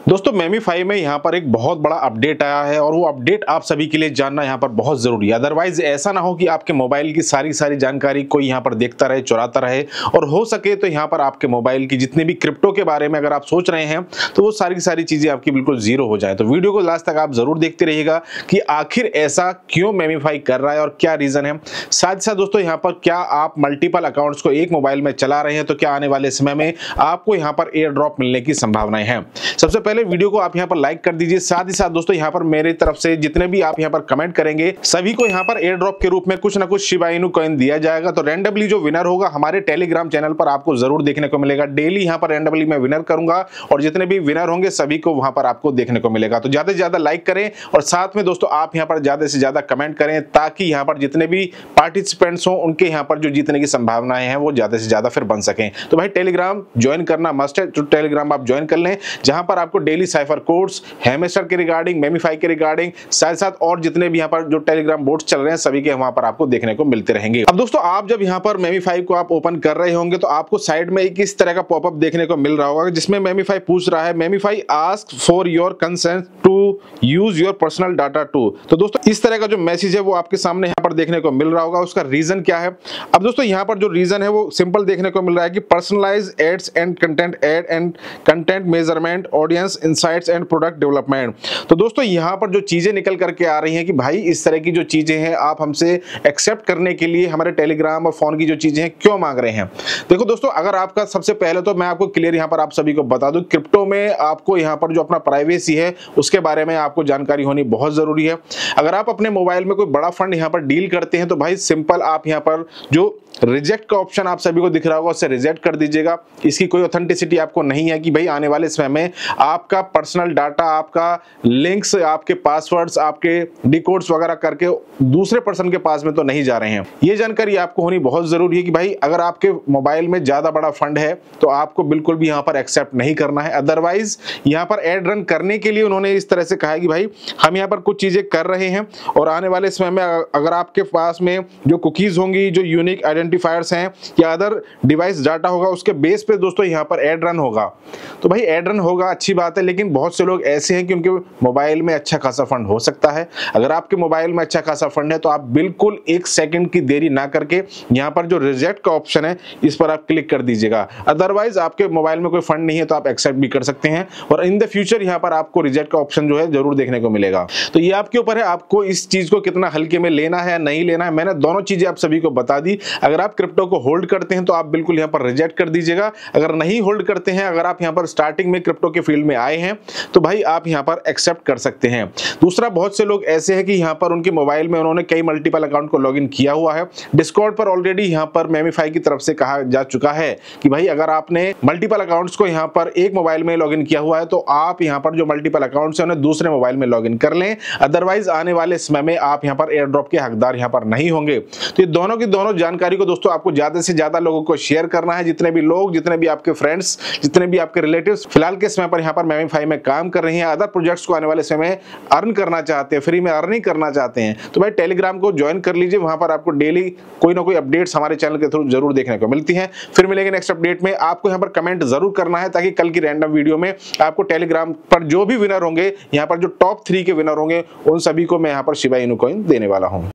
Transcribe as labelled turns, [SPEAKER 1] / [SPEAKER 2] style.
[SPEAKER 1] दोस्तों मेमीफाई में यहाँ पर एक बहुत बड़ा अपडेट आया है और वो अपडेट आप सभी के लिए जानना यहाँ पर बहुत जरूरी है। अदरवाइज ऐसा ना हो कि आपके मोबाइल की सारी जानकारी कोई यहाँ पर देखता रहे, चुराता रहे, और हो सके तो यहाँ पर आपके मोबाइल की जितने भी क्रिप्टो के बारे में अगर आप सोच रहे हैं तो वो सारी चीजें आपकी बिल्कुल जीरो हो जाए। तो वीडियो को लास्ट तक आप जरूर देखते रहिएगा कि आखिर ऐसा क्यों मेमीफाई कर रहा है और क्या रीजन है। साथ ही साथ दोस्तों यहाँ पर क्या आप मल्टीपल अकाउंट्स को एक मोबाइल में चला रहे हैं तो क्या आने वाले समय में आपको यहाँ पर एयर ड्रॉप मिलने की संभावनाएं हैं। सबसे पहले वीडियो को आप यहाँ पर लाइक कर दीजिए। साथ ही साथ दोस्तों यहाँ पर मेरी तरफ से जितने भी आप यहाँ पर कमेंट करेंगे सभी को यहाँ पर एयर ड्रॉप के रूप में कुछ ना कुछ शिबा इनू कॉइन दिया जाएगा। तो रैंडमली जो विनर होगा हमारे टेलीग्राम चैनल पर आपको जरूर देखने को मिलेगा। डेली यहाँ पर रैंडमली मैं विनर करूंगा और जितने भी विनर होंगे सभी को वहां पर आपको देखने को मिलेगा। तो ज्यादा से ज्यादा लाइक करें और साथ में दोस्तों आप यहाँ पर ज्यादा से ज्यादा कमेंट करें ताकि यहाँ पर जितने भी पार्टिसिपेंट्स हों उनके यहाँ पर जो जीतने की संभावनाएं हैं वो ज्यादा से ज्यादा फिर बन सकें। तो भाई टेलीग्राम ज्वाइन करना मस्ट है। तो टेलीग्राम आप ज्वाइन कर लें जहां पर आपको डेली साइफर कोड्स हैमस्टर के रिगार्डिंग, मेमीफाई के रिगार्डिंग, साथ और जितने भी यहाँ पर जो टेलीग्राम बोट्स चल रहे हैं सभी के वहां पर आपको देखने को मिलते रहेंगे। अब दोस्तों आप जब यहाँ पर मेमीफाई को आप ओपन कर रहे होंगे तो आपको साइड में एक इस तरह का पॉपअप देखने को मिल रहा होगा जिसमें मेमीफाई पूछ रहा है, Memefi ask for your consent to use your personal data to. तो दोस्तों इस तरह का जो मैसेज है वो आपके सामने यहाँ पर देखने को मिल रहा होगा। उसका रीजन क्या है? अब दोस्तों यहाँ पर जो रीजन है वो सिंपल देखने को मिल रहा है कि personalise ads and content ad and content measurement, audience insights and product development. तो दोस्तों यहाँ पर जो चीजें निकल करके आ रही हैं कि भाई इस तरह की जो चीजें हैं आप हमसे एक्सेप्ट करने के लिए हमारे टेलीग्राम और फोन की जो चीजें हैं क्यों मांग रहे हैं। देखो दोस्तों अगर आपका सबसे पहले तो मैं आपको क्लियर यहाँ पर आप सभी को बता दूं, क्रिप्टो में आपको यहाँ पर जो अपना प्राइवेसी है उसके बारे में आपको जानकारी होनी बहुत जरूरी है। अगर आप अपने मोबाइल में कोई बड़ा फंड यहाँ पर डील करते हैं तो भाई सिंपल आप यहाँ पर जो रिजेक्ट का ऑप्शन आप सभी को दिख रहा होगा उससे रिजेक्ट कर दीजिएगा। इसकी कोई ऑथेंटिसिटी आपको नहीं है कि भाई आने वाले समय में आपका पर्सनल डाटा, आपका लिंक्स, आपके पासवर्ड्स, आपके डिकोड्स वगैरह करके दूसरे पर्सन के पास में तो नहीं जा रहे हैं। ये जानकारी आपको होनी बहुत जरूरी है कि भाई अगर आपके मोबाइल में ज्यादा बड़ा फंड है तो आपको बिल्कुल भी यहाँ पर एक्सेप्ट नहीं करना है। अदरवाइज यहाँ पर एड रन करने के लिए उन्होंने इस तरह से कहा है कि भाई हम यहाँ पर कुछ चीजें कर रहे हैं और आने वाले समय में अगर आपके पास में जो कुकीज होंगी, जो यूनिक आइडेंटिफायर्स हैं या अदर डिवाइस डाटा होगा उसके बेस पे दोस्तों यहाँ पर एड रन होगा। तो भाई एड रन होगा अच्छी बात है, लेकिन बहुत से लोग ऐसे हैं कि उनके मोबाइल में अच्छा खासा फंड हो सकता है। अगर आपके मोबाइल में अच्छा खासा फंड है तो आप बिल्कुल एक सेकंड की देरी ना करके यहाँ पर जो रिजेक्ट का ऑप्शन है इस पर आप क्लिक कर दीजिएगा। अदरवाइज आपके मोबाइल में कोई फंड नहीं है तो आप एक्सेप्ट भी कर सकते हैं और इन द फ्यूचर यहाँ पर आपको रिजेक्ट का ऑप्शन जो है जरूर देखने को मिलेगा। तो ये आपके ऊपर है, आपको इस चीज को कितना हल्के में लेना है या नहीं लेना है। मैंने दोनों चीजें आप सभी को बता दी। अगर आप क्रिप्टो को होल्ड करते हैं तो आप बिल्कुल यहाँ पर रिजेक्ट कर दीजिएगा। अगर नहीं होल्ड करते हैं, अगर आप यहाँ पर स्टार्टिंग में क्रिप्टो के फील्ड में आए हैं तो भाई आप यहाँ पर एक्सेप्ट कर सकते हैं। दूसरा, बहुत से लोग ऐसे हैं कि यहाँ पर उनके मोबाइल में उन्होंने कई मल्टीपल अकाउंट को लॉगिन किया हुआ है। डिस्कॉर्ड पर ऑलरेडी यहाँ पर मेमीफाई की तरफ से कहा जा चुका है कि भाई अगर आपने मल्टीपल अकाउंट्स को यहाँ पर एक मोबाइल में लॉगिन किया हुआ है तो आप यहाँ पर जो मल्टीपल अकाउंट्स हैं उन्हें दूसरे मोबाइल में लॉगिन कर लें। अदरवाइज आने वाले समय में आप यहाँ पर एयर ड्रॉप के हकदार यहाँ पर नहीं होंगे। तो ये दोनों की दोनों जानकारी को दोस्तों आपको ज्यादा से ज्यादा लोगों को शेयर करना है। जितने भी लोग, जितने भी आपके फ्रेंड्स, जितने भी आपके रिलेटिव्स फिलहाल के समय पर यहाँ पर मेमीफाई में काम कर रहे हैं, अदर प्रोजेक्ट्स को आने वाले समय में अर्न करना चाहते हैं, फ्री में अर्निंग करना चाहते हैं, तो भाई टेलीग्राम को ज्वाइन कर लीजिए। वहां पर आपको डेली कोई ना कोई अपडेट्स हमारे चैनल के थ्रू जरूर देखने को मिलती हैं। फिर मिलेंगे नेक्स्ट अपडेट में। आपको यहाँ पर कमेंट जरूर करना है ताकि कल की रैंडम वीडियो में आपको टेलीग्राम पर जो भी विनर होंगे, यहाँ पर जो टॉप 3 के विनर होंगे उन सभी को मैं यहाँ पर शिबा इनू कॉइन देने वाला हूँ।